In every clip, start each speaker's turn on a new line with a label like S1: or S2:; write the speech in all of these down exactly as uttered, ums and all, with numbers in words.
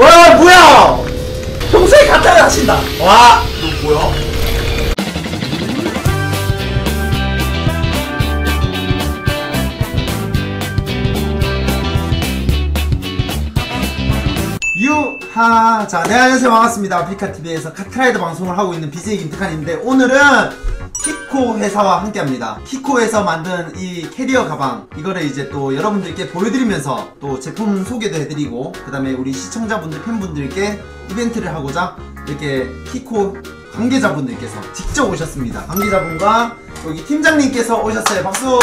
S1: 와 뭐야! 평소에 가타를 하신다. 와,
S2: 너 뭐야?
S1: 유하. 자, 네, 안녕하세요. 반갑습니다. 피카티비에서 카트라이더 방송을 하고 있는 비제이 김태칸인데, 오늘은 키코 회사와 함께 합니다. 키코에서 만든 이 캐리어 가방, 이거를 이제 또 여러분들께 보여드리면서 또 제품 소개도 해드리고, 그 다음에 우리 시청자분들, 팬분들께 이벤트를 하고자 이렇게 키코 관계자분들께서 직접 오셨습니다. 관계자분과 여기 팀장님께서 오셨어요. 박수!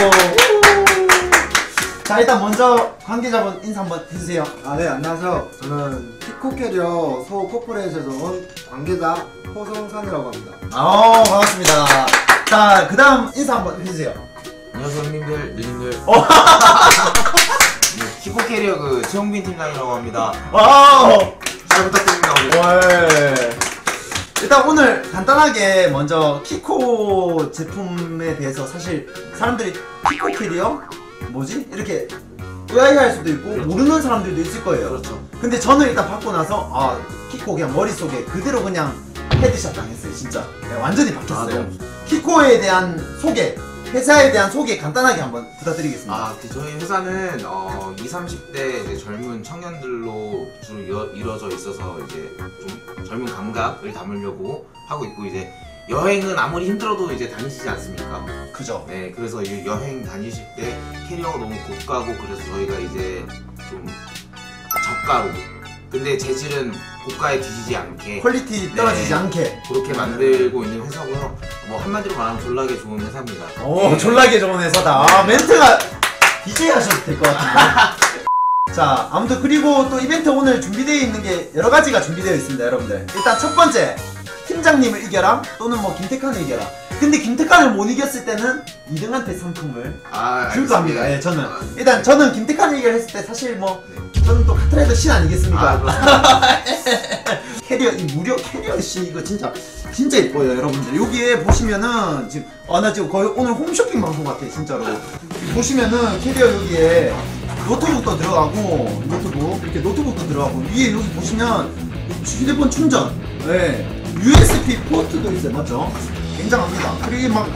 S1: 자, 일단 먼저 관계자분 인사 한번 해주세요.
S3: 아, 네, 안녕하세요. 저는 키코 캐리어 소 코퍼레이션에서 온 관계자 호성산이라고 합니다.
S1: 아, 반갑습니다. 자, 그 다음 인사 한번 해주세요.
S2: 안녕하세요 형님들, 누님들.
S1: 어.
S2: 네, 키코 캐리어 그 최홍빈 팀장이라고 합니다.
S1: 와,
S2: 잘 부탁드립니다. 오늘.
S1: 와. 일단 오늘 간단하게 먼저 키코 제품에 대해서, 사실 사람들이 키코 캐리어? 뭐지? 이렇게 의아해할 수도 있고, 그렇죠. 모르는 사람들도 있을 거예요.
S2: 그렇죠.
S1: 근데 저는 일단 받고 나서 아, 키코 그냥 머릿속에 그대로 그냥 헤드샷 당했어요. 진짜. 네, 완전히 바뀌었어요.
S2: 아,
S1: 키코에 대한 소개, 회사에 대한 소개 간단하게 한번 부탁드리겠습니다.
S2: 아, 그 저희 회사는 어, 이십, 삼십 대 이제 젊은 청년들로 주로 이어, 이루어져 있어서 이제 좀 젊은 감각을 담으려고 하고 있고, 이제 여행은 아무리 힘들어도 이제 다니시지 않습니까?
S1: 그죠?
S2: 네, 그래서 이 여행 다니실 때 캐리어가 너무 고가고, 그래서 저희가 이제 좀 저가로, 근데 재질은 고가에 뒤지지 않게,
S1: 퀄리티 떨어지지
S2: 네,
S1: 않게
S2: 그렇게 만들고 있는 회사고요. 뭐 한마디로 말하면 졸라게 좋은 회사입니다.
S1: 오,
S2: 네.
S1: 졸라게 좋은 회사다. 아, 멘트가 디제이 하셔도 될 것 같은데. 자, 아무튼 그리고 또 이벤트 오늘 준비되어 있는 게 여러 가지가 준비되어 있습니다, 여러분들. 일단 첫 번째, 팀장님을 이겨라 또는 뭐 김태칸을 이겨라. 근데 김태칸을 못 이겼을 때는 이 등한테 상품을
S2: 아,
S1: 줄까 합니다. 예, 저는
S2: 아,
S1: 일단 저는 김태칸을 이겨라 했을 때 사실 뭐
S2: 네.
S1: 저는 또 카트라이더 신 아니겠습니까?
S2: 아,
S1: 캐리어, 이 무료 캐리어 신 이거 진짜 진짜 예뻐요, 여러분들. 여기에 보시면은 지금 아, 나 지금 거의 오늘 홈쇼핑 방송 같아, 진짜로. 보시면은 캐리어 여기에 노트북도 들어가고, 노트북 이렇게 노트북도 들어가고, 위에 여기 보시면 휴대폰 충전, 네. 유에스비 포트도 있어요, 맞죠? 굉장합니다. 그리고 막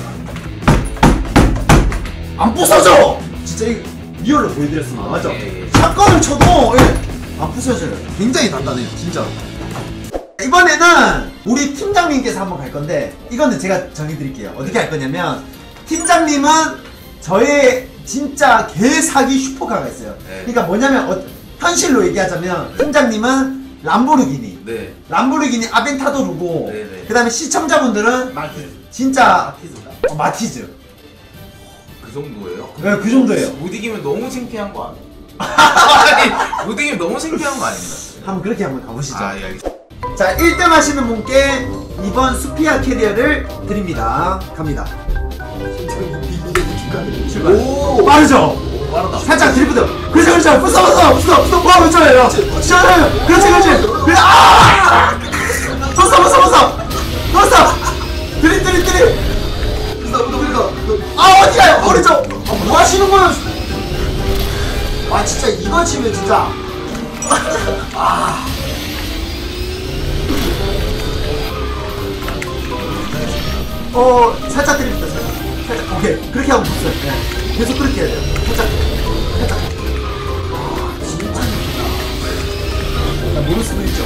S1: 안 부서져! 진짜 이 리얼로 보여드렸습니다, 맞죠?
S2: 예, 예.
S1: 샷건을 쳐도 예, 안 부서져요. 굉장히 단단해요, 진짜. 이번에는 우리 팀장님께서 한번 갈 건데, 이거는 제가 정해드릴게요. 어떻게 할 거냐면, 팀장님은 저의 진짜 개사기 슈퍼카가 있어요.
S2: 네.
S1: 그러니까 뭐냐면 어, 현실로 얘기하자면 람보르기니 람보르기니
S2: 네.
S1: 람보르기니 아벤타도르고,
S2: 네네.
S1: 그 다음에 시청자분들은
S3: 마티즈.
S1: 진짜 어, 마티즈.
S2: 그 정도예요?
S1: 네, 그 정도예요.
S2: 못 이기면 너무 창피한 거 아니에요? 아니, 못 이기면 너무 창피한 거 아닙니까?
S1: 한번 그렇게 한번 가보시죠.
S2: 아, 예, 알겠습니다.
S1: 자, 일 등 하시는 분께 이번 수피아 캐리어를 드립니다. 갑니다. 출발.
S2: 오!
S1: 빠르죠?
S2: 빠르다.
S1: 살짝 드리프트. 그렇지, 그렇지. 부숴, 부숴, 부숴, 부숴. 와, 그렇죠. 시원해요. 그렇지, 그렇지. 그래, 아! 부숴, 부숴, 부숴. 부숴. 드립, 드립, 드립. 아, 어디 가요? 오른쪽. 아, 뭐 하시는 거예요? 아, 진짜 이거 치면 진짜. 아. 어, 살짝 드립니다, 살짝. 살짝, 오케이. 그렇게 하면 됐어요. 네. 계속 그렇게 해야 돼요. 살짝, 살짝. 아, 진짜. 나 모를 수도 있죠.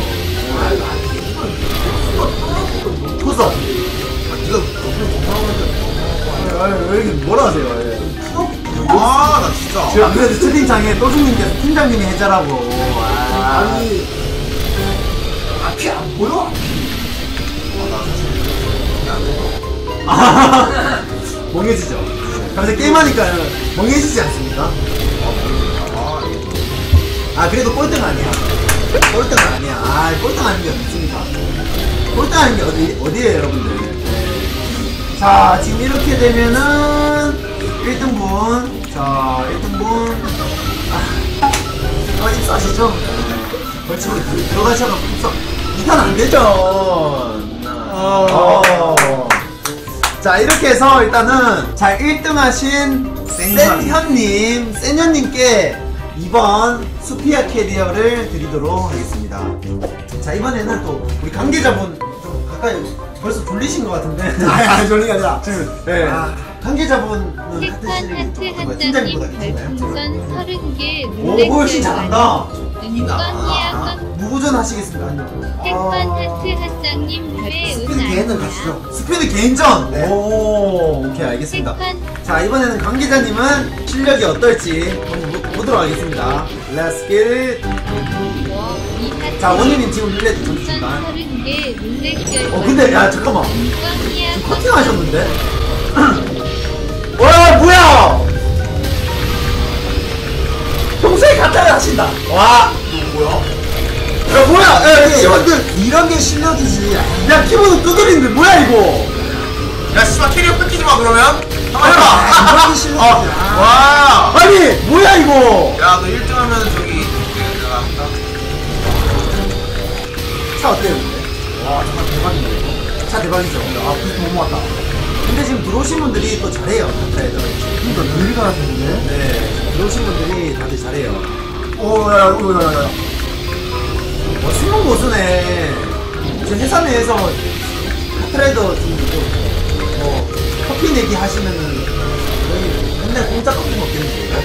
S1: 토서.
S2: 아, 니가 너무 못하는데.
S1: 왜 이렇게 뭐라 하세요? 예.
S2: 아, 나 진짜.
S1: 제가 그래도 채팅창에 또중님께서 팀장님이 해자라고. 아.
S3: 아니, 앞이 안 보여?
S2: 아, 나 사실 안 돼.
S1: 아, 멍해지죠? 갑자기 게임하니까 멍해지지 않습니까?
S2: 아, 예.
S1: 아, 그래도 꼴등 아니야. 꼴등은 아니야. 아, 꼴등 아닌 게 어딨습니까? 꼴등 아닌 게 어디, 어디에요, 여러분들? 네. 자, 지금 이렇게 되면은 일 등분. 자, 일 등분. 아, 어, 입수하시죠? 벌써 들어가셔서 입수. 이 판 안 되죠? 어. 자, 이렇게 해서 일단은 자, 일 등 하신 센현님, 센현님께 이번 수피아 캐리어를 드리도록 하겠습니다. 자, 이번에는 또 우리 관계자분 좀 가까이 벌써 졸리신 것 같은데.
S3: 아니 아니 졸리가 아니라
S1: 지금 네.
S3: 아.
S1: 관계자분은
S4: 색판
S1: 같은
S4: 하트
S1: 실력이
S4: 한장님
S1: 팀장님보다 괜찮아요?
S4: 별풍선 서른 개
S1: 오, 훨씬 잘한다.
S4: 은건이야
S1: 무구전 하시겠습니까? 아니요.
S4: 색판 하트 한장님 별의
S3: 스피드
S4: 은
S3: 개는
S4: 아니야
S3: 가시죠.
S1: 스피드 개인전.
S3: 네.
S1: 오, 오케이 알겠습니다.
S4: 색판
S1: 자, 이번에는 관계자님은 실력이 어떨지 한번 보- 보도록 하겠습니다. Let's get it.
S4: 이하트
S1: 자, 원희님 지금 룰렛
S4: 별풍선
S1: 던지신다.
S4: 서른 개 룰렛
S1: 어, 근데 야 잠깐만.
S4: 은건이야
S1: 지금 커팅 하셨는데? 와, 뭐야? 평소에 카타를 하신다. 와.
S2: 뭐야?
S1: 야, 뭐야? 야, 키보드
S3: 이런 게 실력이지.
S1: 야, 키보드 두드리는데 뭐야 이거?
S2: 야 씨발 캐리어 뺏기지 마 그러면. 한번 해봐.
S3: 아, 이런 게 실력이지. 아.
S2: 와.
S1: 아니, 뭐야 이거?
S2: 야 너 일 등 하면 저기 내가 한다.
S1: 차 어때요, 근데? 와, 정말 대박인데 이거. 차 대박이죠. 아, 그래서 못 모았다. 근데 지금 들어오신 분들이 또 잘해요. 카타에서.
S3: 그러니까 되게 잘하시는데.
S1: 네, 들어오신 분들이 다들 잘해요.
S3: 오야야 오야야야.
S1: 어, 숨은 고수네. 저 회사 내에서 카트라이더 좀, 좀, 뭐, 커피 내기 하시면은, 거의 맨날 공짜 커피 먹겠는데.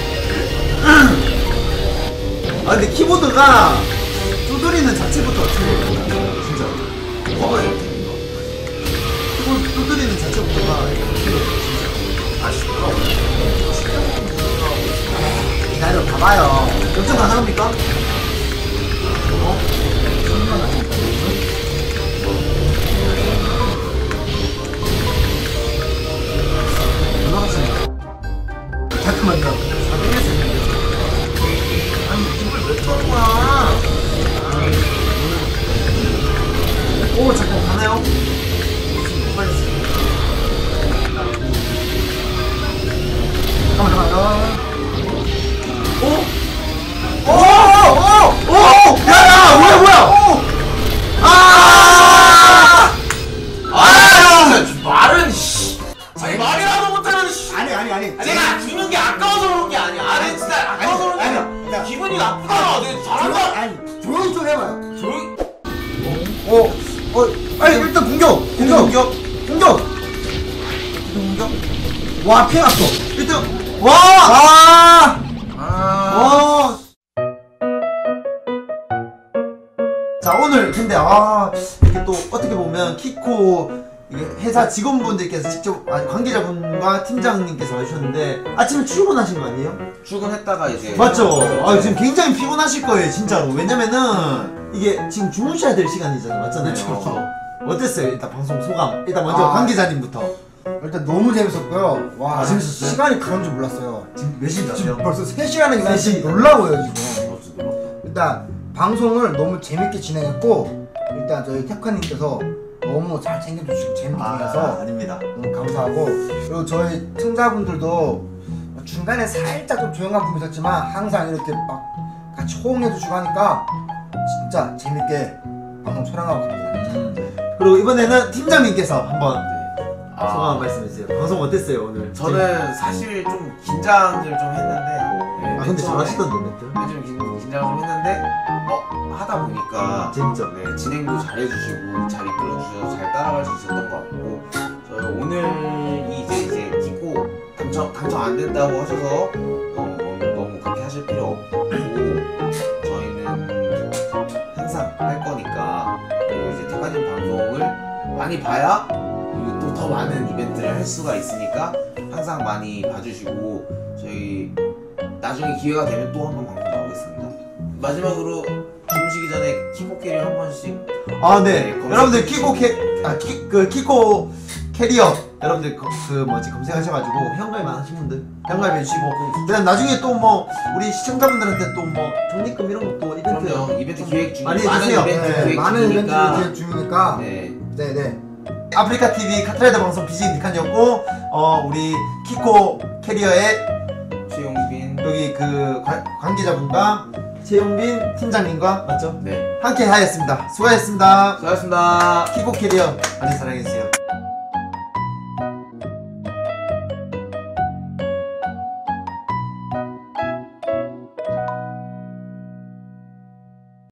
S1: 아, 근데 키보드가 두드리는 자체부터 틀려요. 진짜.
S2: 뭐가
S1: 어,
S2: 이렇게
S1: 키보드 두드리는 자체부터가 틀려요. 진짜.
S2: 아 시끄러워.
S3: 기다려 봐봐요.
S1: 역전 가능합니까? 어?
S3: 잠깐만요.
S2: 아니 이걸 왜 떠는 거야?
S1: 오, 잠깐 가나요?
S3: 잠깐만 잠깐만.
S1: 오! 오! 오! 오! 야, 야! 뭐야, 뭐야! 아!
S2: 아 진짜 말은 씨. 아니 말이라도 못하면 씨.
S3: 아니 아니 아니.
S2: 아니, 내가 주는 게 아까워서 그런 게 아니야. 아니 진짜 아까워서 그런 게
S3: 아니,
S2: 아니야.
S3: 아니.
S2: 기분이 나쁘잖아. 내가 잘한다.
S3: 아니 조용히 좀 해봐요.
S2: 조용히.
S3: 어, 어, 아니 일단 공격, 공격,
S1: 공격!
S3: 공격.
S1: 공격!
S3: 와 피해갔어.
S1: 일 등! 와!
S3: 아,
S2: 아.
S1: 와! 자, 오늘 근데 아, 이게 또 어떻게 보면 키코 이게 회사 직원분들께서 직접 아니 관계자분과 팀장님께서 와주셨는데 아침에 출근하신 거 아니에요?
S2: 출근했다가 이제.
S1: 맞죠? 아, 지금 굉장히 피곤하실 거예요, 진짜로. 왜냐면은 이게 지금 주무셔야 될 시간이잖아요, 맞잖아요.
S2: 그렇죠.
S1: 어땠어요? 일단 방송 소감. 일단 먼저
S3: 아.
S1: 관계자님부터.
S3: 일단 너무 재밌었고요. 와,
S1: 아, 재밌었어요?
S3: 시간이 그런 줄 몰랐어요.
S1: 지금 몇 시인지
S3: 지금
S1: 아세요?
S3: 벌써 세 시간이
S1: 세
S3: 지난
S1: 시.
S3: 지 놀라워요 지금. 일단 방송을 너무 재밌게 진행했고 일단 저희 태카님께서 너무 잘 챙겨주시고 재밌게
S1: 아,
S3: 해서
S1: 아닙니다.
S3: 너무 감사하고 그리고 저희 청자분들도 중간에 살짝 좀 조용한 부분이 있었지만 항상 이렇게 막 같이 호응해주시고 하니까 진짜 재밌게 방송 촬영하고 갑니다.
S1: 그리고 이번에는 팀장님께서 한번
S2: 아.
S1: 소감 말씀해주세요. 방송 어땠어요, 오늘?
S2: 저는 사실 좀 긴장을 좀 했는데. 네,
S1: 아, 근데
S2: 맨 처음에
S1: 잘하시던데, 멘트?
S2: 좀 긴- 긴장을 좀 했는데 어 하다 보니까
S1: 재밌죠?
S2: 네, 진행도 잘해주시고 잘 이끌어주셔서 잘 따라갈 수 있었던 것 같고 저희 오늘이 이제 이제 키코 당첨 당첨 안 된다고 하셔서 어, 너무, 너무 그렇게 하실 필요 없고 저희는 항상 할 거니까 그리고 이제 태관님 방송을 많이 봐야 또 더 많은 이벤트를 할 수가 있으니까 항상 많이 봐주시고 저희 나중에 기회가 되면 또 한 번 방송 나오겠습니다. 마지막으로 주무시기 전에 키코 캐리어 한 번씩.
S1: 아, 네.
S2: 네,
S1: 여러분들
S2: 검색-
S1: 키코 캐, 아, 키, 그, 키코 캐리어. 여러분들 그, 그 뭐지, 검색하셔가지고 현가입 안 하신 분들 현가입 해주시고. 그 다음 나중에 또 뭐, 우리 시청자분들한테 또 뭐, 적립금 이런 것도 이벤트.
S2: 그럼요. 이벤트 기획 중
S1: 많이
S2: 많은
S1: 해주세요.
S2: 이벤트
S3: 네,
S2: 기획
S3: 많은 이벤트
S2: 중이니까.
S3: 기획 중이니까
S2: 네.
S3: 네네.
S1: 아프리카 티비 카트라이더 방송 비즈니 칸이었고, 어, 우리 키코 캐리어의
S2: 최용빈.
S1: 여기 그 관, 관계자분과 최용빈 팀장님과 맞죠?
S2: 네.
S1: 함께 하였습니다. 수고하셨습니다.
S2: 수고하셨습니다.
S1: 키코 캐리어 많이 사랑해주세요.